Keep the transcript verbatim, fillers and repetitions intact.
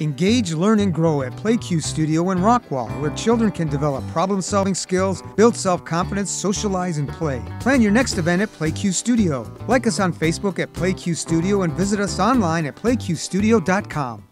Engage, learn, and grow at PlayQ Studio in Rockwall, where children can develop problem-solving skills, build self-confidence, socialize, and play. Plan your next event at PlayQ Studio. Like us on Facebook at PlayQ Studio and visit us online at play q studio dot com.